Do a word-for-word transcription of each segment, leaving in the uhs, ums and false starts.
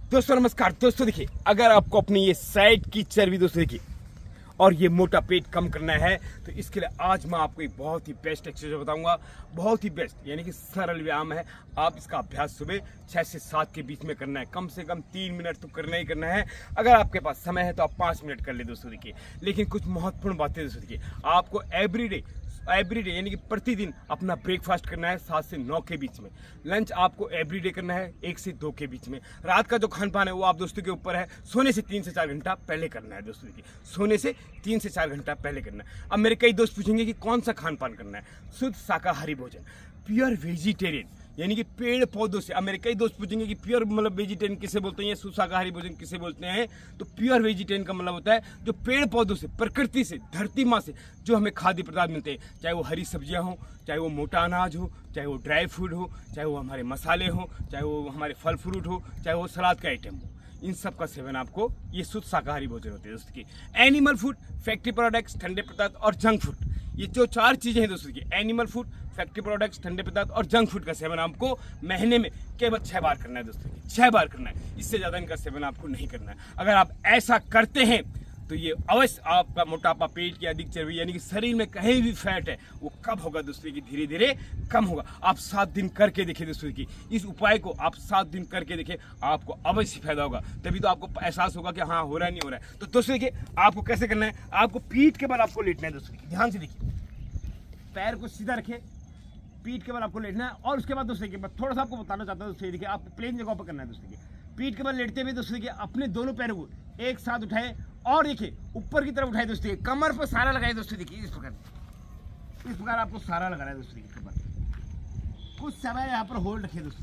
दोस्तों नमस्कार। दोस्तों देखिए, अगर आपको अपनी ये साइड की चर्बी दोस्तों देखिए और ये मोटा पेट कम करना है तो इसके लिए आज मैं आपको एक बहुत ही बेस्ट एक्सरसाइज बताऊंगा। बहुत ही बेस्ट यानी कि सरल व्यायाम है। आप इसका अभ्यास सुबह छह से सात के बीच में करना है। कम से कम तीन मिनट तो करना ही करना है। अगर आपके पास समय है तो आप पाँच मिनट कर ले दोस्तों देखिए। लेकिन कुछ महत्वपूर्ण बातें दोस्तों देखिए, आपको एवरीडे एवरीडे यानी कि प्रतिदिन अपना ब्रेकफास्ट करना है सात से नौ के बीच में। लंच आपको एवरीडे करना है एक से दो के बीच में। रात का जो खान पान है वो आप दोस्तों के ऊपर है। सोने से तीन से चार घंटा पहले करना है दोस्तों देखिए। सोने से तीन से चार घंटा पहले करना है। अब मेरे कई दोस्त पूछेंगे कि कौन सा खान पान करना है। शुद्ध शाकाहारी भोजन, प्योर वेजिटेरियन यानी कि पेड़ पौधों से। अब मेरे कई दोस्त पूछेंगे कि प्योर मतलब वेजिटेरियन किसे बोलते हैं या शुद्ध शाकाहारी भोजन किसे बोलते हैं। तो प्योर वेजिटेरियन का मतलब होता है जो पेड़ पौधों से, प्रकृति से, धरती माँ से जो हमें खाद्य पदार्थ मिलते हैं, चाहे वो हरी सब्जियां हो, चाहे वो मोटा अनाज हो, चाहे वो ड्राई फूड हो, चाहे वो हमारे मसाले हो, चाहे वो हमारे फल फ्रूट हो, चाहे वो सलाद का आइटम हो। इन सब का सेवन आपको, ये शुद्ध शाकाहारी भोजन होते हैं दोस्तों की। एनिमल फूड, फैक्ट्री प्रोडक्ट्स, ठंडे पदार्थ और जंक फूड, ये जो चार चीजें हैं दोस्तों की, एनिमल फूड, फैक्ट्री प्रोडक्ट्स, ठंडे पदार्थ और जंक फूड का सेवन आपको महीने में केवल छह बार करना है दोस्तों की। छह बार करना है, इससे ज्यादा इनका सेवन आपको नहीं करना है। अगर आप ऐसा करते हैं तो ये अवश्य आपका मोटापा, पेट की अधिक चर्बी यानी कि शरीर में कहीं भी फैट है वो कब होगा दोस्तों की, धीरे धीरे कम होगा। आप सात दिन करके देखिए दोस्तों की, इस उपाय को आप सात दिन करके देखिए, आपको अवश्य फायदा होगा। तभी तो आपको एहसास होगा कि हाँ हो रहा है, नहीं हो रहा है। तो दोस्तों देखिए, आपको कैसे करना है, आपको पीठ के बल आपको लेटना है दोस्तों की। ध्यान से देखिए, पैर को सीधा रखे, पीठ के बल आपको लेटना है। और उसके बाद दोस्तों देखिए, मैं थोड़ा सा आपको बताना चाहता हूँ दोस्तों देखिए, आपको प्लेन जगह पर करना है दोस्तों देखिए। पीठ के बल लेटते हुए दोस्तों देखिए, अपने दोनों पैरों को एक साथ उठाए और देखिए ऊपर की तरफ उठाए दोस्तों, कमर पर सारा लगाए दोस्तों देखिए। इस प्रकार इस प्रकार आपको सारा लगाना है दोस्तों देखिए कमर। कुछ समय यहाँ पर होल्ड रखिए दोस्तों,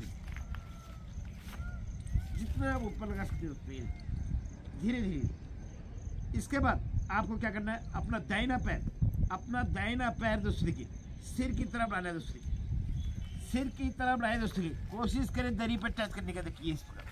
जितना आप ऊपर लगा सकते हो दोस्तों, धीरे धीरे। इसके बाद आपको क्या करना है, अपना दाहिना पैर अपना दाहिना पैर दोस्तों देखिए सिर की तरफ लाना है दोस्तों, सिर की तरफ लाए दोस्तों की। कोशिश करें दरी पर टच करने का, देखिए इस प्रकार।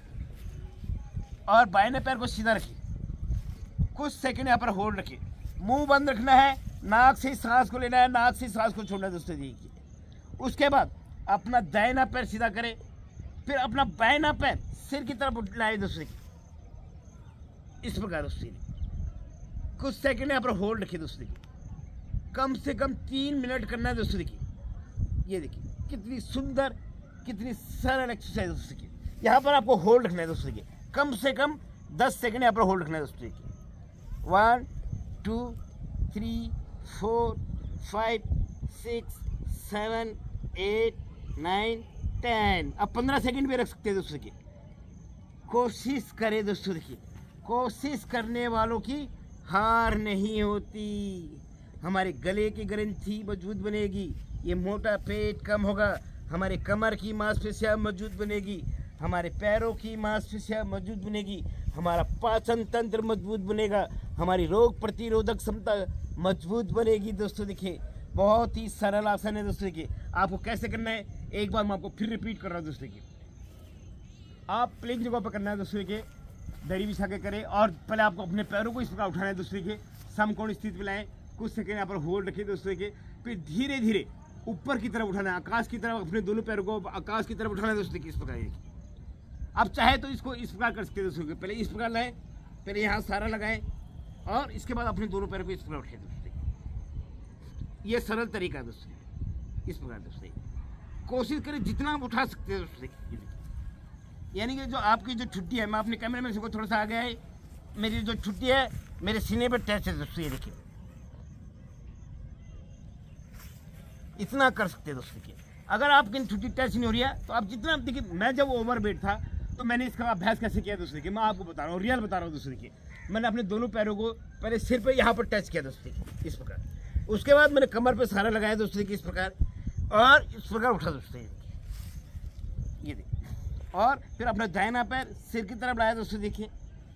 और बाएं पैर को सीधा रखिए, कुछ सेकंड यहाँ पर होल्ड रखिए। मुंह बंद रखना है, नाक से सांस को लेना है, नाक से सांस को छोड़ना है दोस्तों देखिए। उसके बाद अपना दाहिना पैर सीधा करें, फिर अपना बाएं पैर सिर की तरफ लाए दोस्तों, इस प्रकार दोस्तों। कुछ सेकंड यहाँ पर होल्ड रखिए दोस्तों देखिए। कम से कम तीन मिनट करना है दोस्तों देखिए। ये देखिए कितनी सुंदर, कितनी सरल एक्सरसाइज दोस्तों की। यहाँ पर आपको होल्ड रखना है दोस्तों देखिए, कम से कम दस सेकंड यहाँ पर होल्ड रखना है दोस्तों देखिए। One two three four five six seven eight nine ten. अब पंद्रह सेकंड भी रख सकते हैं दोस्तों की। कोशिश करें दोस्तों देखिए, कोशिश करने वालों की हार नहीं होती। हमारे गले की ग्रंथि मजबूत बनेगी, ये मोटा पेट कम होगा, हमारे कमर की मांसपेशियां मजबूत बनेगी, हमारे पैरों की मांसपेशियां मजबूत बनेगी, हमारा पाचन तंत्र मजबूत बनेगा, हमारी रोग प्रतिरोधक क्षमता मजबूत बनेगी दोस्तों देखिए। बहुत ही सरल आसन है दोस्तों देखिए। आपको कैसे करना है, एक बार मैं आपको फिर रिपीट कर रहा हूँ दोस्तों देखिए। आप प्लेन जगह पर करना है दोस्तों देखिए, दरी बिछा के करें। और पहले आपको अपने पैरों को इस प्रकार उठाना है दोस्तों देखिए, समकोण स्थिति में लाएं। कुछ सेकंड यहाँ पर होल्ड रखिए दोस्तों देखिए, फिर धीरे धीरे ऊपर की तरफ उठाना है, आकाश की तरफ अपने दोनों पैरों को आकाश की तरफ उठाना है दोस्तों देखिए। इस प्रकार देखिए, आप चाहे तो इसको इस प्रकार कर सकते हैं दोस्तों। पहले इस प्रकार लाएं, पहले यहाँ सारा लगाएं और इसके बाद अपने दोनों पैरों को इस प्रकार उठाए दोस्तों। ये सरल तरीका है दोस्तों, इस प्रकार दोस्तों। कोशिश करें जितना आप उठा सकते हैं दोस्तों देखिए। यानी कि जो आपकी जो छुट्टी है, मैं अपने कैमरे में से थोड़ा सा आ गया है, मेरी जो छुट्टी है मेरे सीने पर टच है दोस्तों, ये देखिए। इतना कर सकते हैं दोस्तों देखिए। अगर आपकी छुट्टी टच नहीं हो रही है तो आप जितना देखिए, मैं जब ओवर वेट था तो मैंने इसका अभ्यास कैसे किया दोस्तों देखिए, मैं आपको बता रहा हूँ, रियल बता रहा हूँ दोस्तों देखिए। मैंने अपने दोनों पैरों को पहले सिर पे यहाँ पर टच किया दोस्तों देखिए, इस प्रकार। उसके बाद मैंने कमर पे सहारा लगाया दोस्तों देखिए, इस प्रकार, और इस प्रकार उठा दोस्तों ये देखिए। और फिर अपना दाहिना पैर सिर की तरफ लाया दोस्तों देखिए।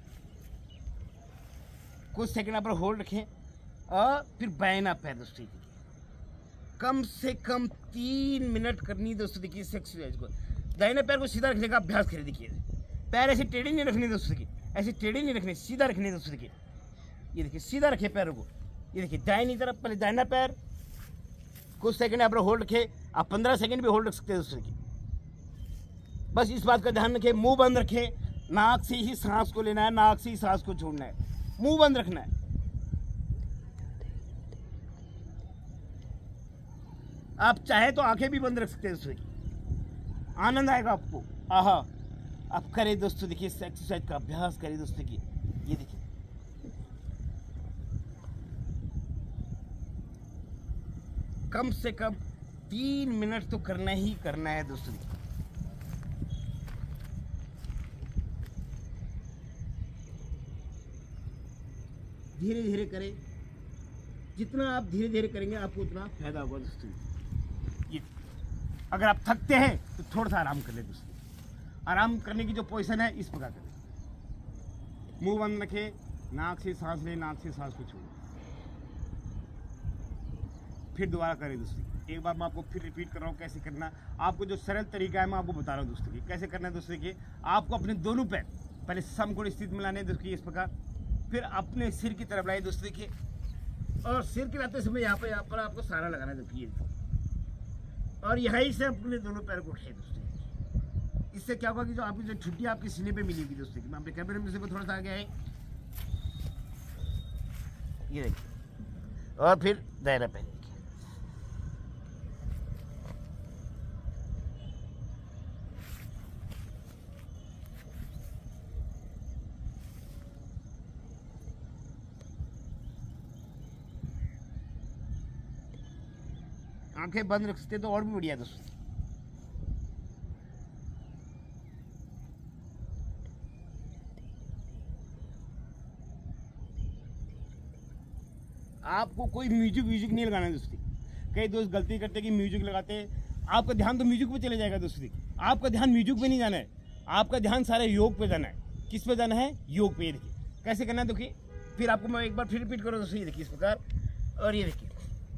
कुछ सेकंड यहाँ पर होल्ड रखें और फिर बाएं पैर दोस्तों देखिए। कम से कम तीन मिनट करनी दोस्तों देखिए इस एक्सरसाइज को। दाहिने पैर को सीधा रखने का अभ्यास करें देखिए। पैर ऐसे टेढ़े नहीं रखने दोस्तों देखिए, ऐसे टेढ़े नहीं रखने, सीधा रखने दोस्तों देखिए। ये देखिए सीधा रखे पैरों को, ये देखिए दाहिनी तरफ पहले दाहिना पैर, कुछ सेकंड आप होल्ड रखे, आप पंद्रह सेकंड भी होल्ड रख सकते हैं दोस्तों देखिए। बस इस बात का ध्यान रखें, मुंह बंद रखें, नाक से ही सांस को लेना है, नाक से ही सांस को छोड़ना है, मुंह बंद रखना है। आप चाहे तो आंखें भी बंद रख सकते हैं दोस्तों की, आनंद आएगा आपको। आहा, आप करें दोस्तों, देखिए इस एक्सरसाइज का अभ्यास करें दोस्तों की। ये देखिए कम से कम तीन मिनट तो करना ही करना है दोस्तों। धीरे धीरे करें, जितना आप धीरे धीरे करेंगे आपको उतना फायदा होगा दोस्तों। ये अगर आप थकते हैं तो थोड़ा सा आराम कर ले दोस्तों। आराम करने की जो पोजीशन है इस प्रकार करें, मुंह बंद रखें, नाक से सांस लें, नाक से सांस को छोड़ें। फिर दोबारा करें दोस्तों। एक बार मैं आपको फिर रिपीट कर रहा हूँ कैसे करना। आपको जो सरल तरीका है मैं आपको बता रहा हूँ दोस्तों की कैसे करना है दोस्तों की। आपको अपने दोनों पैर पहले समकोण स्थिति में लाने दोस्तों इस प्रकार, फिर अपने सिर की तरफ लाए दोस्तों देखिए, और सिर के लाते समय यहाँ पर यहाँ पर आपको सहारा लगाना है दोस्तों, और यहीं से अपने दोनों पैर को उठाए दोस्तों। इससे क्या होगा कि जो आपकी जो छुट्टी आपके सीने पे मिली हुई दोस्तों की, मैं अपने कैमरे में से थोड़ा सा आगे आए, ये देखिए, और फिर दायरा पहन देखिए। आंखें बंद रख सकते तो और भी बढ़िया दोस्तों। आपको कोई म्यूजिक म्यूजिक नहीं लगाना है दोस्तों। कई दोस्त गलती करते कि म्यूजिक लगाते हैं, आपका ध्यान तो म्यूजिक पे चले जाएगा दोस्तों। आपका ध्यान म्यूजिक पे नहीं जाना है, आपका ध्यान सारे योग पे जाना है। किस पे जाना है? योग पे। देखिए कैसे करना है देखिए, फिर आपको मैं एक बार फिर रिपीट करूँ दोस्तों। ये देखिए इस प्रकार, और ये देखिए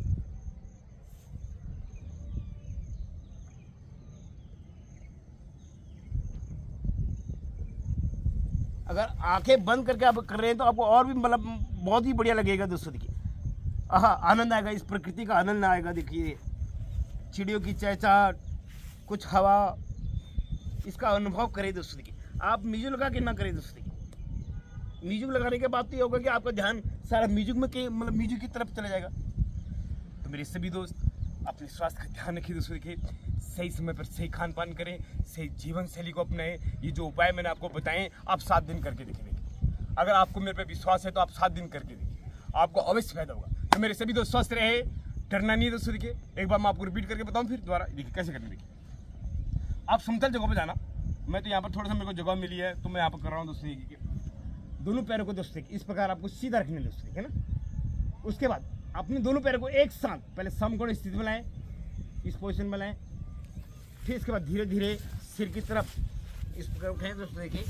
अगर आंखें बंद करके आप कर रहे हैं तो आपको और भी मतलब बहुत ही बढ़िया लगेगा दोस्तों। देखिए आहा, आनंद आएगा, इस प्रकृति का आनंद आएगा। देखिए चिड़ियों की चहचहाट, कुछ हवा, इसका अनुभव करें दोस्तों। देखिए आप म्यूजिक लगा के ना करें दोस्तों। देखिए म्यूजिक लगाने के बाद तो ये होगा कि आपका ध्यान सारा म्यूजिक में के मतलब म्यूजिक की तरफ चला जाएगा। तो मेरे सभी दोस्त अपने स्वास्थ्य का ध्यान रखिए दोस्तों। देखिए सही समय पर सही खान पान करें, सही जीवन शैली को अपनाएं। ये जो उपाय मैंने आपको बताएं आप सात दिन करके देखिए। अगर आपको मेरे पे विश्वास है तो आप सात दिन करके देखिए, आपको अवश्य फायदा होगा। तो मेरे सभी दोस्त स्वस्थ रहे, डरना नहीं है दोस्तों। देखिए एक बार मैं आपको रिपीट करके बताऊं फिर दोबारा। देखिए कैसे करना। देखिए आप समतल जगह पर जाना, मैं तो यहाँ पर थोड़ा सा मेरे को जगह मिली है तो मैं यहाँ पर कर रहा हूँ दोस्तों। देखिए दोनों पैरों को दोस्तों इस प्रकार आपको सीधा रखने दोस्तों, ठीक है ना। उसके बाद अपने दोनों पैरों को एक साथ पहले समकोण स्थिति में लाएं, इस पोजीशन में लाएं। फिर इसके बाद धीरे धीरे सिर की तरफ इस प्रकार उठाएं दोस्तों। देखिए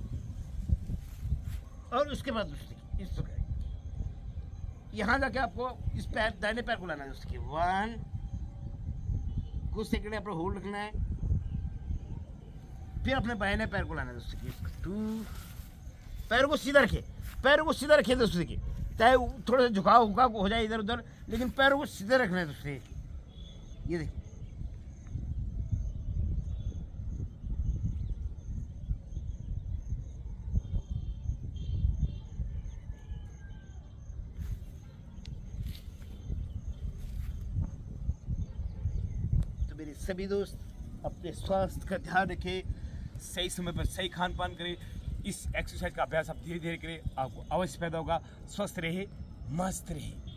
और उसके बाद दोस्तों इस प्रकार यहाँ जाके आपको इस पैर दाहिने पैर को लाना है दोस्तों की। वन, कुछ सेकंड आपको होल्ड रखना है, फिर अपने बाएं पैर को लाना है दोस्तों की। टू, पैरों को सीधा रखिए, पैरों को सीधा रखिए दोस्तों। देखिए चाहे थोड़ा सा झुकाव उकाव हो जाए इधर उधर, लेकिन पैरों को सीधे रखना है दोस्तों। ये देखिए तो मेरे सभी दोस्त अपने स्वास्थ्य का ध्यान रखें, सही समय पर सही खान पान करें। इस एक्सरसाइज का अभ्यास आप धीरे धीरे करें, आपको अवश्य फायदा होगा। स्वस्थ रहे, मस्त रहे।